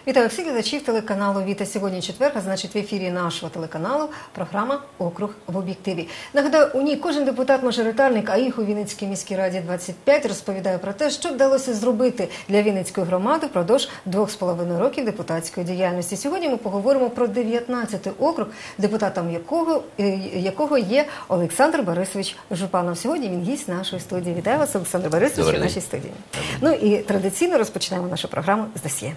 Вітаю всіх глядачів телеканалу «Віта». Сьогодні четвер, а значить в ефірі нашого телеканалу програма «Округ в об'єктиві». Нагадаю, у ній кожен депутат-мажоритарник, а їх у Вінницькій міській раді 25, розповідає про те, що вдалося зробити для Вінницької громади впродовж 2,5 років депутатської діяльності. Сьогодні ми поговоримо про 19-й округ, депутатом якого є Олександр Борисович Жупанов. Сьогодні він гість нашої студії. Вітаю вас, Олександр Борисович, в нашій студії. Ну і традиційно розпочинаємо нашу програму з досьє.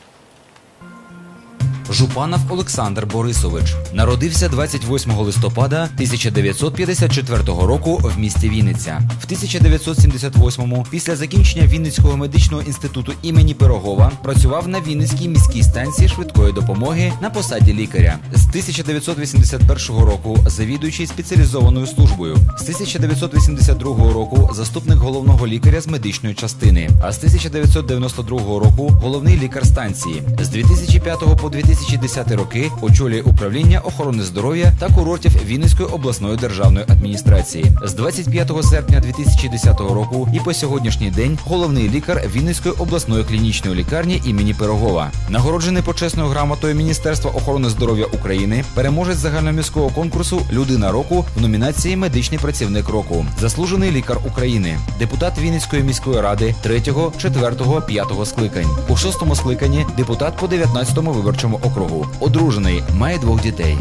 Жупанов Олександр Борисович народився 28 листопада 1954 року в місті Вінниця. В 1978-му, після закінчення Вінницького медичного інституту імені Пирогова, працював на Вінницькій міській станції швидкої допомоги на посаді лікаря. З 1981 року завідуючий спеціалізованою службою. З 1982 року заступник головного лікаря з медичної частини. А з 1992 року головний лікар станції. З 2005 по 2010 роки очолює управління охорони здоров'я та курортів Вінницької обласної державної адміністрації. З 25 серпня 2010 року і по сьогоднішній день головний лікар Вінницької обласної клінічної лікарні імені Пирогова. Нагороджений почесною грамотою Міністерства охорони здоров'я України, переможець загальноміського конкурсу «Людина року» в номінації «Медичний працівник року», заслужений лікар України, депутат Вінницької міської ради 3-го, 4-го, 5-го скликань. У 6-му скликанні депутат по 19-му виборчому округу. Одружений, має 2 дітей.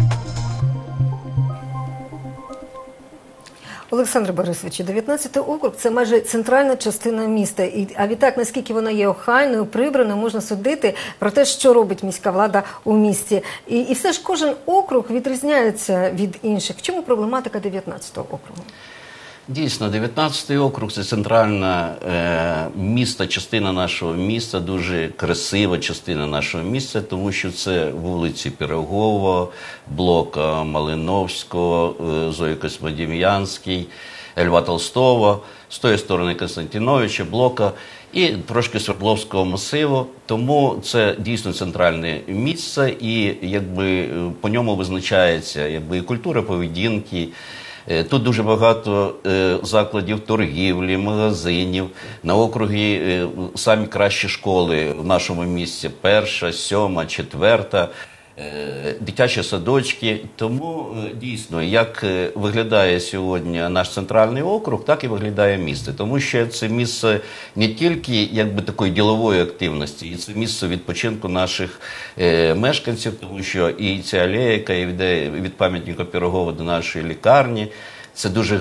Олександр Борисович, 19-й округ – це майже центральна частина міста. А відтак, наскільки вона є охайною, прибраною, можна судити про те, що робить міська влада у місті. І все ж кожен округ відрізняється від інших. В чому проблематика 19-го округу? Дійсно, 19-й округ – це центральна частина нашого міста, дуже красива частина нашого міста, тому що це вулиці Пирогова, блока Малиновського, Зої Космодем'янський, Льва Толстого, з тої сторони Константиновича, блока і трошки Свердловського масиву. Тому це дійсно центральне місце і по ньому визначається і культура поведінки. Тут дуже багато закладів торгівлі, магазинів. На округі самі кращі школи в нашому місті – 1-ша, 7-ма, 4-та, дитячі садочки. Тому дійсно, як виглядає сьогодні наш центральний округ, так і виглядає місто. Тому що це місце не тільки такої ділової активності, і це місце відпочинку наших мешканців, тому що і ця алея, яка йде від пам'ятника Пирогова до нашої лікарні, це дуже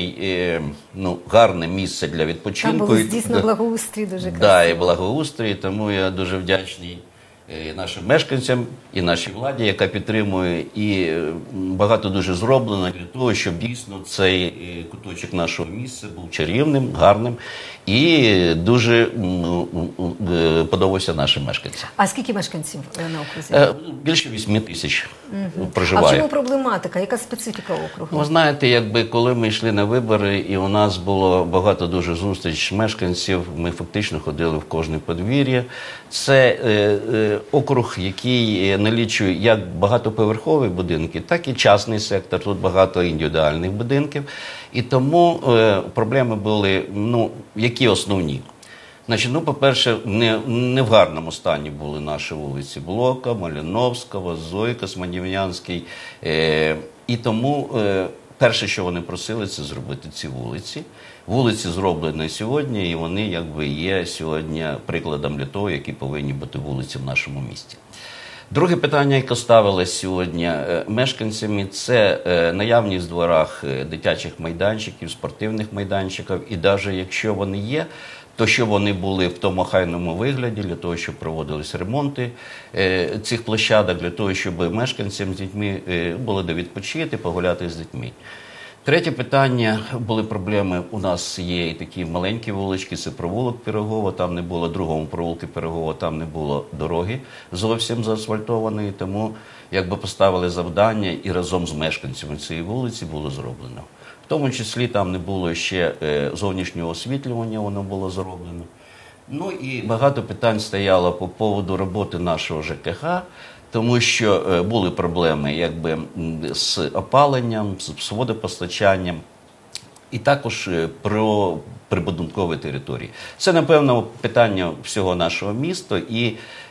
гарне місце для відпочинку. Там було дійсно благоустрій дуже красивий. Так, і благоустрій, тому я дуже вдячний нашим мешканцям і нашій владі, яка підтримує, і багато дуже зроблено для того, щоб дійсно цей куточок нашого місця був чарівним, гарним і дуже подобався нашим мешканцям. А скільки мешканців на окрузі? Більше 8 тисяч проживає. А в чому проблематика? Яка специфіка округу? Ви знаєте, коли ми йшли на вибори, і у нас було багато дуже зустріч мешканців, ми фактично ходили в кожне подвір'я. Це округ, який налічує як багатоповерхові будинки, так і частний сектор, тут багато індивідуальних будинків. І тому проблеми були, які основні? Значить, по-перше, не в гарному стані були наші вулиці Блока, Малиновського, Зої Космодем'янський. І тому перше, що вони просили, це зробити ці вулиці. Вулиці зроблені сьогодні, і вони є сьогодні прикладом для того, які повинні бути вулиці в нашому місті. Друге питання, яке ставилось сьогодні мешканцями, це наявність в дворах дитячих майданчиків, спортивних майданчиків. І навіть якщо вони є, то щоб вони були в тому охайному вигляді, для того, щоб проводились ремонти цих площадок, для того, щоб мешканцям з дітьми було де відпочити, погуляти з дітьми. Третє питання, були проблеми, у нас є і такі маленькі вулички, це провулок Пирогова, там не було, другому провулку Пирогова, там не було дороги зовсім заасфальтованої, тому поставили завдання і разом з мешканцями цієї вулиці було зроблено. В тому числі там не було ще зовнішнього освітлювання, воно було зроблено. І багато питань стояло по поводу роботи нашого ЖКХ, тому що були проблеми з опаленням, з водопостачанням. і також про прибудинкові території. Це, напевно, питання всього нашого міста, і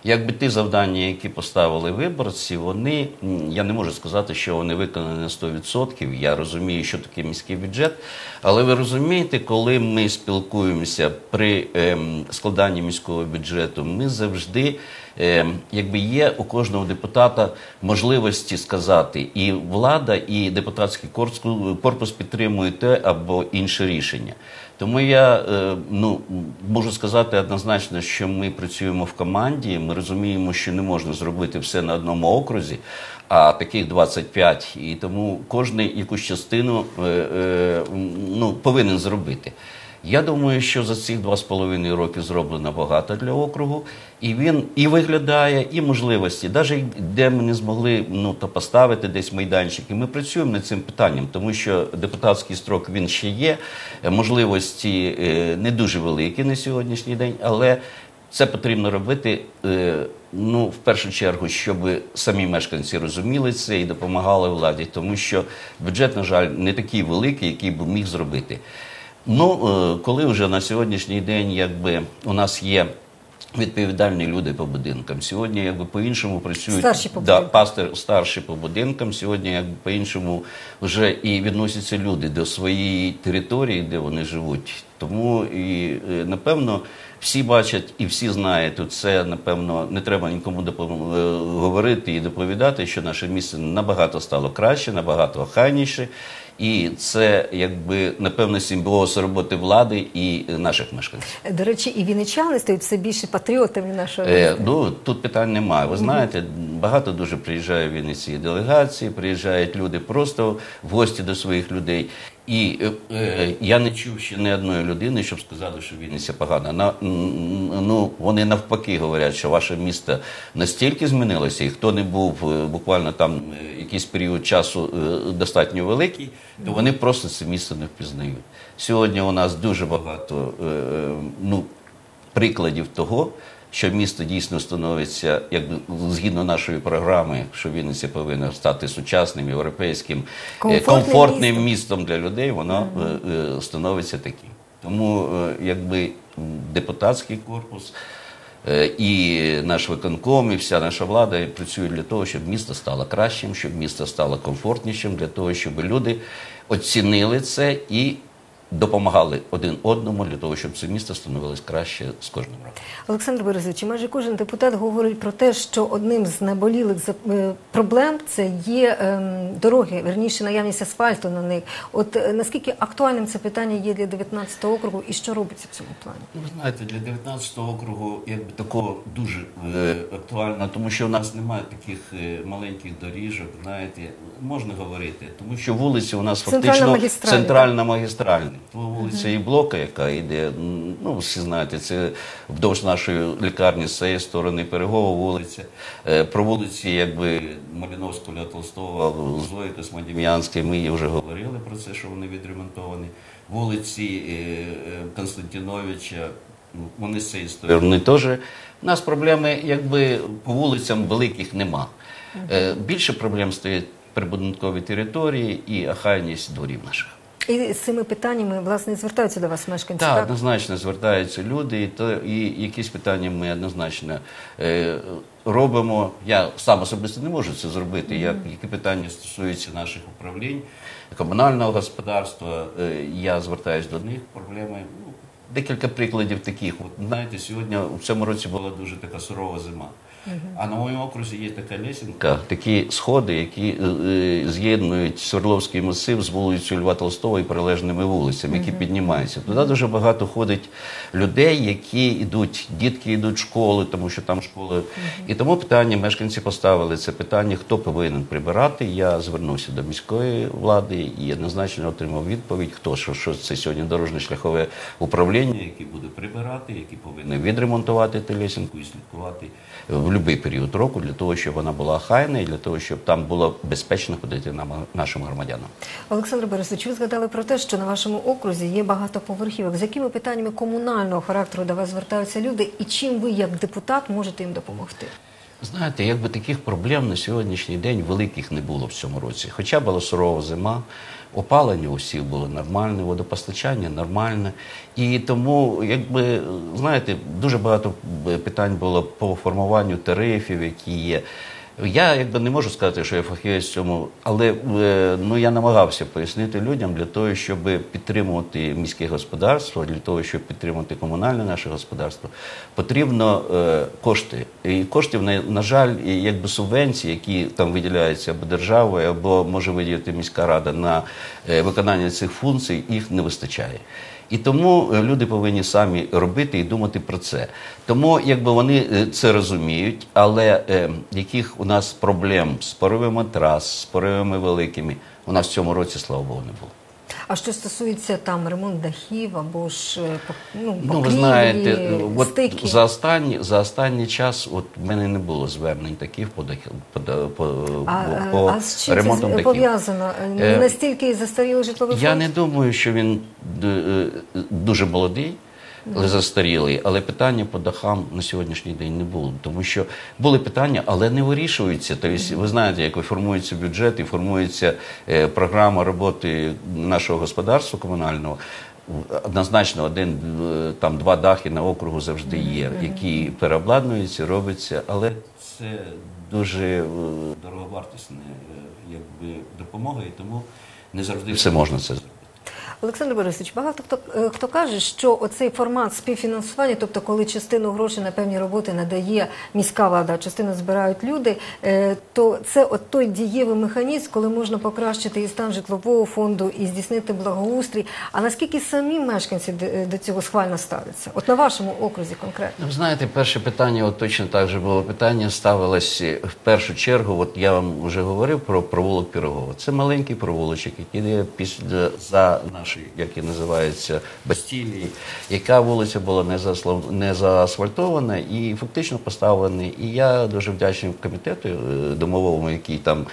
якби ті завдання, які поставили виборці, вони, я не можу сказати, що вони виконані на 100%, я розумію, що таке міський бюджет, але ви розумієте, коли ми спілкуємося при складанні міського бюджету, ми завжди, якби є у кожного депутата можливості сказати, і влада, і депутатський корпус підтримує те або інше рішення. Тому я можу сказати однозначно, що ми працюємо в команді, ми розуміємо, що не можна зробити все на одному окрузі, а таких 25, і тому кожен якусь частину повинен зробити. Я думаю, що за цих 2,5 роки зроблено багато для округу, і він і виглядає, і можливості. Навіть де ми не змогли поставити десь майданчики, ми працюємо над цим питанням, тому що депутатський строк він ще є, можливості не дуже великі на сьогоднішній день, але це потрібно робити, в першу чергу, щоб самі мешканці розуміли це і допомагали владі, тому що бюджет, на жаль, не такий великий, який би міг зробити. Коли вже на сьогоднішній день якби у нас є відповідальні люди по будинкам, сьогодні якби по-іншому працюють старші по будинкам, сьогодні якби по-іншому вже і відносяться люди до своєї території, де вони живуть. Тому і напевно всі бачать і всі знають, це напевно не треба нікому говорити і доповідати, що наше місце набагато стало краще, набагато охайніше. І це, якби, напевно, симбіоз роботи влади і наших мешканців. До речі, і вінничани стають все більше патріотами нашого міста. Тут питань немає. Ви знаєте, багато дуже приїжджає в Вінниці делегації, приїжджають люди просто в гості до своїх людей. І я не чув ще ні одної людини, щоб сказали, що Вінниця погана. Вони навпаки говорять, що ваше місто настільки змінилося, і хто не був буквально там якийсь період часу достатньо великий, то вони просто це місто не впізнають. Сьогодні у нас дуже багато прикладів того, що місто дійсно становиться, якби згідно нашої програми, що Вінниця повинна стати сучасним, європейським, комфортним містом для людей, воно становиться таким. Тому якби депутатський корпус і наш виконком, і вся наша влада працюють для того, щоб місто стало кращим, щоб місто стало комфортнішим, для того, щоб люди оцінили це і допомагали один одному для того, щоб це місто становилось краще з кожним роком. Олександр Борисович, майже кожен депутат говорить про те, що одним з наболілих проблем це є дороги, верніше наявність асфальту на них. От наскільки актуальним це питання є для 19-го округу і що робиться в цьому плані? Ви знаєте, для 19-го округу якби такого дуже актуально, тому що у нас немає таких маленьких доріжок, знаєте, можна говорити, тому що вулиці у нас фактично центральна магістральна. Вулиця Іблока, яка йде, всі знаєте, це вдовж нашої лікарні з цієї сторони Перегова вулиця. Про вулиці, якби, Малиновського, Льва Толстого, Зої Космодем'янської, ми вже говорили про це, що вони відремонтовані. Вулиці Константиновича, вони з цієї сторони теж. У нас проблеми, якби, по вулицям великих нема. Більше проблем стоять прибудинкові території і охайність дворів наших. І з цими питаннями, власне, звертаються до вас мешканці, так? Так, однозначно звертаються люди, і якісь питання ми однозначно робимо. Я сам особисто не можу це зробити. Які питання стосуються наших управлінь, комунального господарства, я звертаюся до них, проблеми. Декілька прикладів таких. От, знаєте, сьогодні, в цьому році була дуже така сурова зима. А на моєму окрузі є така лесенка, такі сходи, які з'єднують Свердловський масив з вулицею Льва Толстого і прилежними вулицями, які піднімаються. Туди дуже багато ходить людей, які йдуть, дітки йдуть в школу, тому що там школи. І тому питання, мешканці поставили це питання, хто повинен прибирати. Я звернувся до міської влади і однозначно отримав відповідь, хто, що це сьогодні дорожньо-шляхове управління, яке буде прибирати, яке повинне відремонтувати ту лесенку і слідкувати в будь-який період року для того, щоб вона була охайна і для того, щоб там було безпечно ходити нашим громадянам. Олександр Борисович, ви згадали про те, що на вашому окрузі є багато поверхівок. З якими питаннями комунального характеру до вас звертаються люди і чим ви, як депутат, можете їм допомогти? Знаєте, якби таких проблем на сьогоднішній день великих не було в цьому році. Хоча була сурова зима, опалення у всіх було нормальне, водопостачання нормальне. І тому, якби, знаєте, дуже багато питань було по формуванню тарифів, які є. Я якби не можу сказати, що я фахівець в цьому, але ну, я намагався пояснити людям для того, щоб підтримувати міське господарство, для того, щоб підтримувати комунальне наше господарство, потрібно кошти. І коштів, на жаль, якби субвенції, які там виділяються або державою, або може виділити міська рада на виконання цих функцій, їх не вистачає. І тому люди повинні самі робити і думати про це. Тому, якби вони це розуміють, але яких у нас проблем з поривами трас, з поривами великими, у нас в цьому році, слава Богу, не було. А що стосується там ремонт дахів або ж Ну, ви знаєте, стики? За останній час от в мене не було звернень таких по А з чим ремонтам це дахів. пов'язано? Не настільки застарілий житловий фонд? Я не думаю, що він дуже молодий, але застарілий. Але питання по дахам на сьогоднішній день не було. Тому що були питання, але не вирішуються. Тобто, ви знаєте, як формується бюджет і формується програма роботи нашого господарства комунального. Однозначно, два дахи на округу завжди є, які переобладнуються, робляться, але це дуже дороговартісна якби допомога, і тому не завжди все можна це зробити. Олександр Борисович, багато хто каже, що оцей формат співфінансування, тобто коли частину грошей на певні роботи надає міська влада, а частину збирають люди, то це от той дієвий механізм, коли можна покращити і стан житлового фонду, і здійснити благоустрій. А наскільки самі мешканці до цього схвально ставляться? От на вашому окрузі конкретно. Ви знаєте, перше питання, от точно так же було питання, ставилось в першу чергу, от я вам вже говорив про провулок Пирогова. Це маленький провулочок, який є за нашої, як і називається, Бастілії, яка вулиця була не заасфальтована і фактично поставлена. І я дуже вдячний комітету домовому, який там,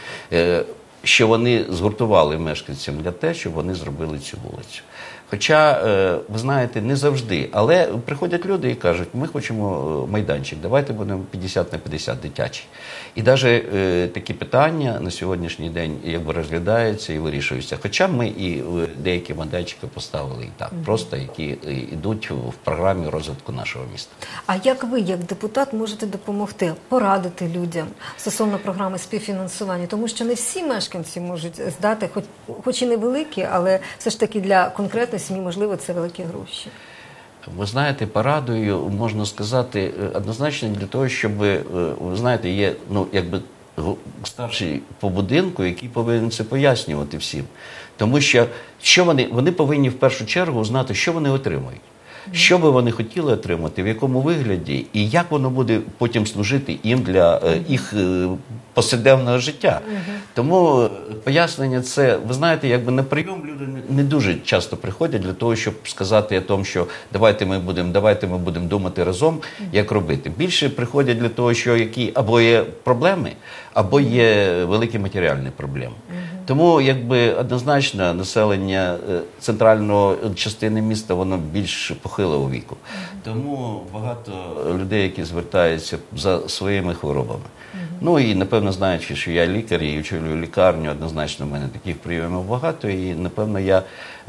що вони згуртували мешканцям для те, щоб вони зробили цю вулицю. Хоча, ви знаєте, не завжди, але приходять люди і кажуть, ми хочемо майданчик, давайте будемо 50 на 50 дитячий. І навіть такі питання на сьогоднішній день якби розглядаються і вирішуються. Хоча ми і деякі майданчики поставили і так, просто які йдуть в програмі розвитку нашого міста. А як ви, як депутат, можете допомогти, порадити людям стосовно програми співфінансування? Тому що не всі мешканці можуть здати, хоч і невеликі, але все ж таки для конкретної сім'ї, можливо, це великі гроші. Ви знаєте, порадою, можна сказати, однозначно для того, щоб, ви знаєте, є, якби старший по будинку, який повинен це пояснювати всім. Тому що вони повинні в першу чергу знати, що вони отримують. Що би вони хотіли отримати, в якому вигляді, і як воно буде потім служити їм для їх повсякденного життя. Тому пояснення це, ви знаєте, якби на прийом люди не дуже часто приходять для того, щоб сказати о тому, що давайте ми будемо думати разом, як робити. Більше приходять для того, що або є проблеми, або є великі матеріальні проблеми. Тому, якби, однозначно, населення центральної частини міста, воно більш похилого віку. Тому багато людей, які звертаються за своїми хворобами. Ну і, напевно, знаючи, що я лікар і очолюю лікарню, однозначно в мене таких прийомів багато, і, напевно, я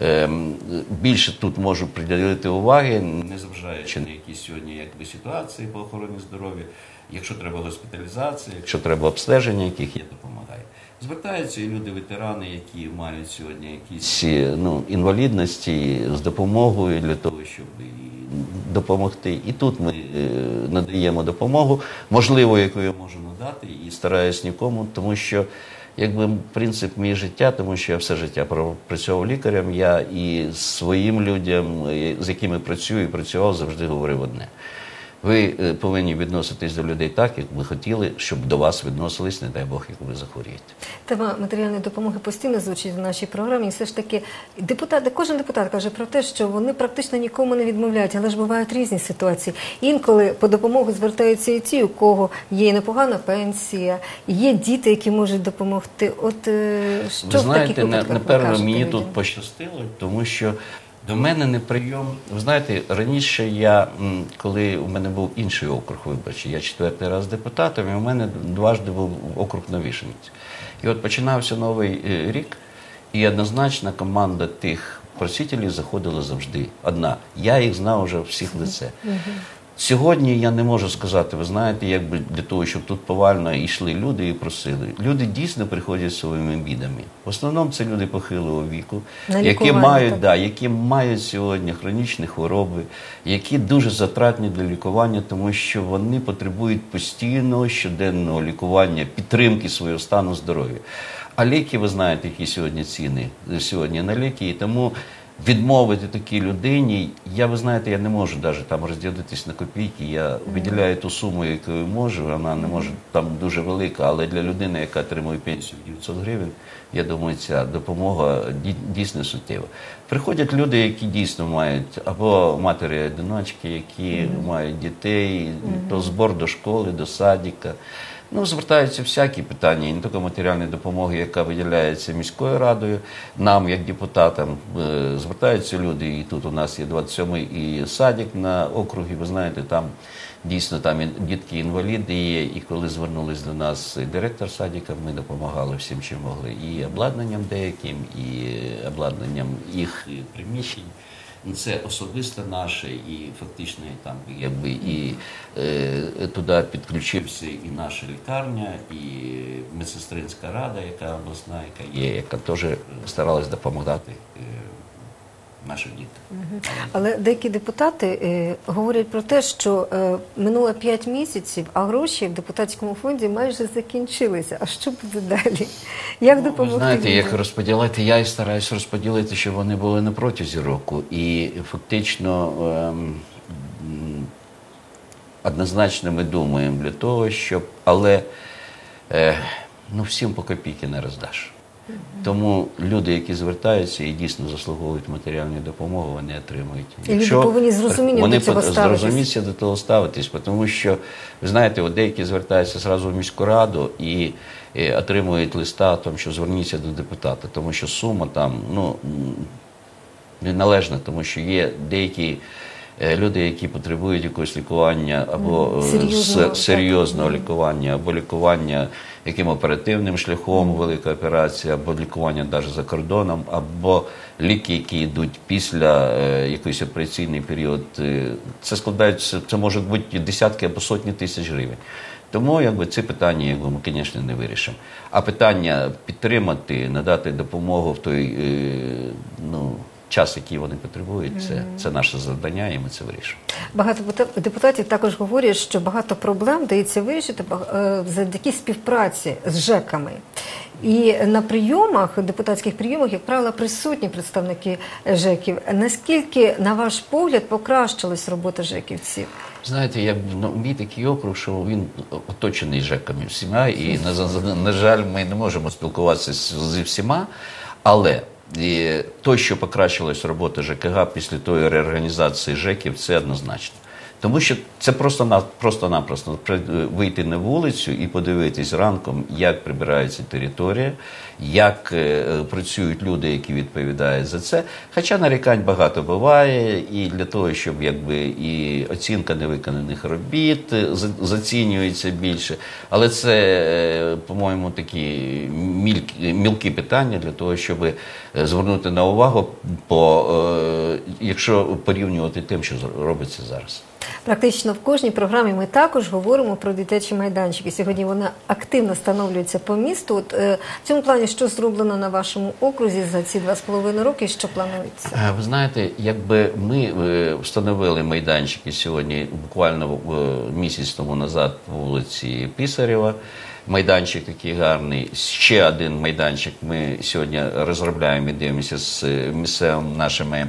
більше тут можу приділити уваги, незважаючи на якісь сьогодні якби ситуації по охороні здоров'я. Якщо треба госпіталізація, якщо треба обстеження, яких я допомагаю. Звертаються і люди-ветерани, які мають сьогодні якісь інвалідності з допомогою для того, щоб допомогти. І тут ми надаємо допомогу, можливо, яку я можу надати, і стараюсь нікому, тому що якби принцип мій життя, тому що я все життя працював лікарем, я і своїм людям, з якими працюю і працював, завжди говорив одне. Ви повинні відноситись до людей так, як ви хотіли, щоб до вас відносились, не дай Бог, як ви захворієте. Тема матеріальної допомоги постійно звучить в нашій програмі. І все ж таки, кожен депутат каже про те, що вони практично нікому не відмовляють, але ж бувають різні ситуації. Інколи по допомогу звертаються і ті, у кого є непогана пенсія, є діти, які можуть допомогти. От що ви знаєте, в таких випадках напевно, ви кажете мені людям? тут пощастило, тому що До мене не прийом. Ви знаєте, раніше я, коли у мене був інший округ виборчий, я 4-й раз депутатом, і у мене дважди був округ на Вишенці. І от починався новий рік, і однозначно команда тих просителів заходила завжди. Одна. Я їх знав вже всіх в лице. Сьогодні я не можу сказати, ви знаєте, якби для того, щоб тут повально йшли люди і просили. Люди дійсно приходять зі своїми бідами. В основному це люди похилого віку, На які лікування, мають, так. які мають сьогодні хронічні хвороби, які дуже затратні для лікування, тому що вони потребують постійного щоденного лікування, підтримки свого стану здоров'я. А ліки, ви знаєте, які сьогодні ціни сьогодні на ліки, і тому відмовити такій людині, ви знаєте, я не можу навіть там розділитись на копійки, я виділяю ту суму, яку можу, вона не може там дуже велика, але для людини, яка отримує пенсію 900 гривень, я думаю, ця допомога дійсно суттєва. Приходять люди, які дійсно мають, або матері-одиночки, які мають дітей, то збор до школи, до садика. Ну, звертаються всякі питання, і не тільки матеріальної допомоги, яка виділяється міською радою, нам, як депутатам, звертаються люди, і тут у нас є 27-й і садик на округі, ви знаєте, там дійсно там дітки-інваліди є, і коли звернулись до нас директор садика, ми допомагали всім, чим могли, і обладнанням деяким, і обладнанням їх приміщень. Це особисто наше, і фактично там якби і туди підключився і наша лікарня, і медсестринська рада, яка обласна, яка є, яка теж старалась допомагати нашим дітям. Але деякі депутати говорять про те, що минуло 5 місяців, а гроші в депутатському фонді майже закінчилися. А що буде далі? Як допомогти? Ви знаєте, людям? як розподілити, я і стараюсь розподілити, щоб вони були на протязі року. І фактично однозначно ми думаємо для того, щоб, але всім по копійки не роздаш. Тому люди, які звертаються і дійсно заслуговують матеріальну допомогу, вони отримують. І люди повинні з розумінням до цього ставитись. Вони зрозуміться до того ставитись, тому що, ви знаєте, от деякі звертаються зразу в міську раду і отримують листа, тому що зверніться до депутата, тому що сума там, неналежна, тому що є деякі люди, які потребують якогось лікування або серйозного лікування, або лікування яким оперативним шляхом, велика операція, або лікування навіть за кордоном, або ліки, які йдуть після якийсь операційний період. Це можуть бути десятки або сотні тисяч гривень. Тому ці питання ми, звісно, не вирішимо. А питання підтримати, надати допомогу в той час, який вони потребують, це наше завдання, і ми це вирішимо. Багато депутатів також говорять, що багато проблем дається вирішити завдяки співпраці з ЖЕКами. І на прийомах, депутатських прийомах, як правило, присутні представники ЖЕКів. Наскільки, на ваш погляд, покращилась робота ЖЕКівців? Знаєте, мій такий округ, що він оточений ЖЕКами всіма, і, на жаль, ми не можемо спілкуватися зі всіма, але те, що покращилась робота ЖКГ після тої реорганізації ЖЕКів, це однозначно. Тому що це просто-напросто вийти на вулицю і подивитись ранком, як прибирається територія, як працюють люди, які відповідають за це. Хоча нарікань багато буває, і для того, щоб і оцінка невиконаних робіт зацінюється більше. Але це, по-моєму, такі мілкі питання для того, щоб звернути на увагу, якщо порівнювати тим, що робиться зараз. Практично в кожній програмі ми також говоримо про дитячі майданчики. Сьогодні вона активно встановлюється по місту. От, в цьому плані, що зроблено на вашому окрузі за ці 2,5 роки, що планується? Ви знаєте, якби ми встановили майданчики сьогодні, буквально місяць тому назад по вулиці Писарєва, майданчик такий гарний, ще один майданчик ми сьогодні розробляємо і дивимося з місцевими нашими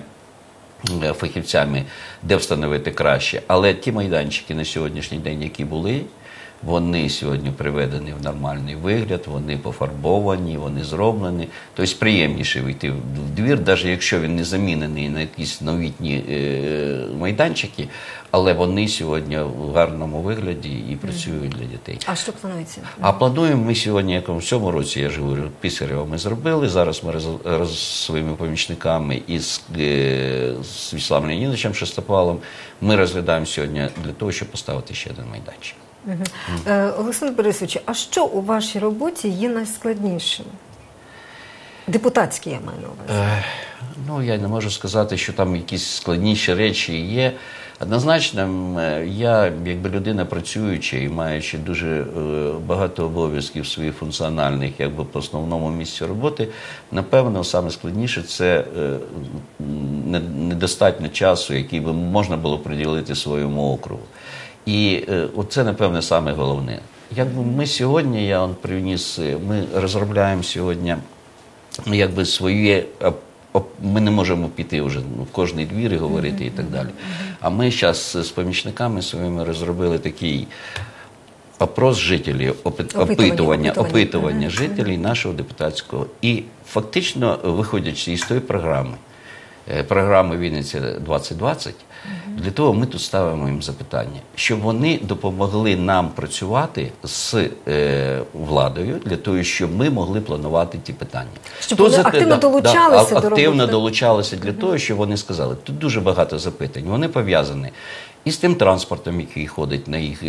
фахівцями, де встановити краще. Але ті майданчики на сьогоднішній день, які були, вони сьогодні приведені в нормальний вигляд, вони пофарбовані, вони зроблені. Тобто приємніше вийти в двір, навіть якщо він не замінений на якісь новітні майданчики, але вони сьогодні в гарному вигляді і працюють для дітей. А що планується? А плануємо ми сьогодні, як в цьому році, я ж говорю, Писарєва ми зробили, зараз ми з своїми помічниками і з Вячеславом Леонідовичем Шестопалом ми розглядаємо сьогодні для того, щоб поставити ще один майданчик. Олександр Борисович, а що у вашій роботі є найскладнішим? Депутатські, я маю на увазі. Ну, я не можу сказати, що там якісь складніші речі є. Однозначно, я, якби людина працююча і маючи дуже багато обов'язків своїх функціональних, якби по основному місці роботи, напевно, саме складніше – це недостатньо часу, який би можна було приділити своєму округу. І оце, напевне, саме головне. Якби ми сьогодні, я вам привніс, ми розробляємо сьогодні, якби своє, ми не можемо піти вже в кожний двір і говорити і так далі. А ми зараз з помічниками своїми розробили такий опрос жителів, опитування жителів нашого депутатського. І фактично, виходячи із тої програми Вінниця 2020, для того ми тут ставимо їм запитання, щоб вони допомогли нам працювати з владою, для того, щоб ми могли планувати ті питання. Щоб вони активно долучалися до роботи. Активно долучалися для того, щоб вони сказали. Тут дуже багато запитань. Вони пов'язані і з тим транспортом, який ходить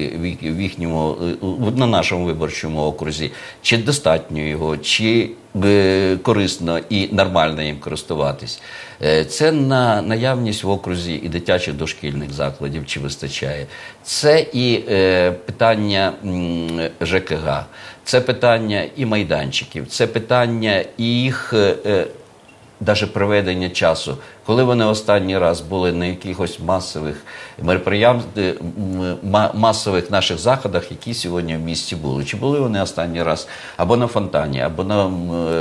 на нашому виборчому окрузі, чи достатньо його, чи корисно і нормально їм користуватись. Це на наявність в окрузі і дитячих дошкільних закладів, чи вистачає. Це і питання ЖКГ, це питання і майданчиків, це питання і їх навіть проведення часу. Коли вони останній раз були на якихось масових наших заходах, які сьогодні в місті були. Чи були вони останній раз або на Фонтані, або на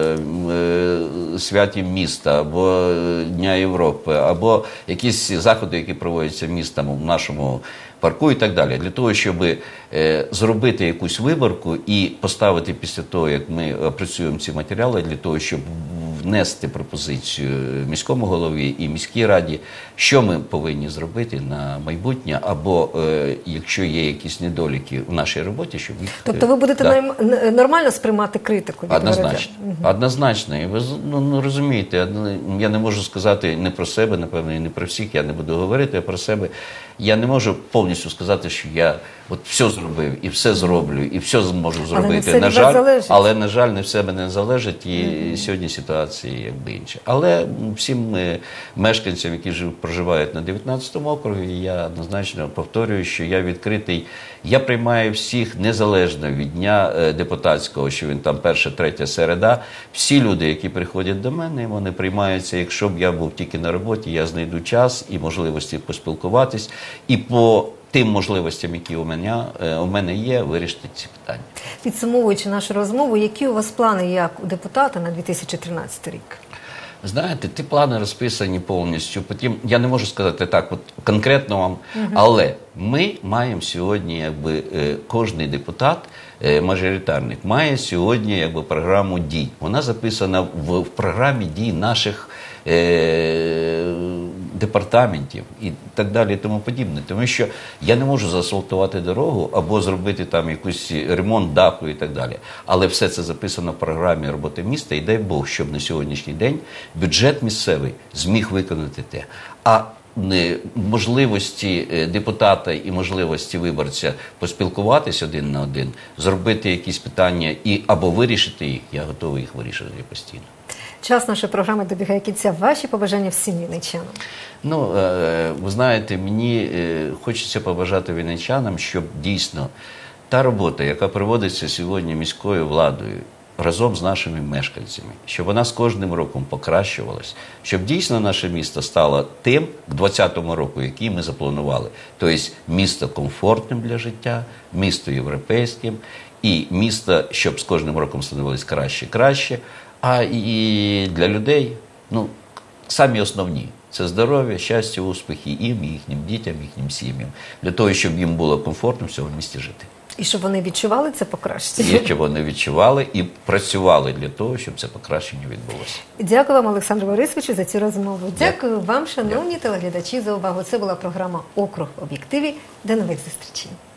святі міста, або Дня Європи, або якісь заходи, які проводяться містом в нашому парку і так далі. Для того, щоб зробити якусь виборку і поставити після того, як ми опрацюємо ці матеріали, для того, щоб внести пропозицію міському голові і міській раді, що ми повинні зробити на майбутнє, або якщо є якісь недоліки в нашій роботі, щоб їх... Тобто ви будете нормально сприймати критику? Однозначно. Однозначно. І ви розумієте, я не можу сказати не про себе, напевно, і не про всіх, я не буду говорити, а про себе. Я не можу повністю сказати, що я от все зробив, і все зроблю, і все зможу зробити. Але, на жаль, не все мене залежить, і сьогодні ситуація якби інша. Але всім мешканцям, які проживають на 19-му округі, я однозначно повторюю, що я відкритий. Я приймаю всіх незалежно від дня депутатського, що він там перша, третя середа. Всі люди, які приходять до мене, вони приймаються. Якщо б я був тільки на роботі, я знайду час і можливості поспілкуватись. І по тим можливостям, які у мене є, вирішити ці питання. Підсумовуючи нашу розмову, які у вас плани як у депутата на 2013 рік? Знаєте, ті плани розписані повністю. Потім, я не можу сказати так от конкретно вам, але ми маємо сьогодні, якби кожний депутат, мажоритарник, має сьогодні якби програму дій. Вона записана в програмі дій наших департаментів і так далі і тому подібне. Тому що я не можу заасфальтувати дорогу або зробити там якийсь ремонт даху і так далі. Але все це записано в програмі роботи міста і дай Бог, щоб на сьогоднішній день бюджет місцевий зміг виконати те. А можливості депутата і можливості виборця поспілкуватись один на один, зробити якісь питання або вирішити їх, я готовий їх вирішувати постійно. Час нашої програми добігає кінця. Ваші побажання всім вінничанам? Ну, ви знаєте, мені хочеться побажати вінничанам, щоб дійсно та робота, яка проводиться сьогодні міською владою, разом з нашими мешканцями, щоб вона з кожним роком покращувалась, щоб дійсно наше місто стало тим в 2020 року, який ми запланували. Тобто місто комфортним для життя, місто європейським і місто, щоб з кожним роком становилось краще і краще. А і для людей, самі основні – це здоров'я, щастя, успіхи їм, їхнім дітям, їхнім сім'ям, для того, щоб їм було комфортно в цьому місті жити. І щоб вони відчували це покращення. Є, що вони відчували і працювали для того, щоб це покращення відбулося. Дякую вам, Олександр Борисовичу, за цю розмову. Дякую вам, шановні телеглядачі, за увагу. Це була програма «Округ в об'єктиві». До нових зустрічей.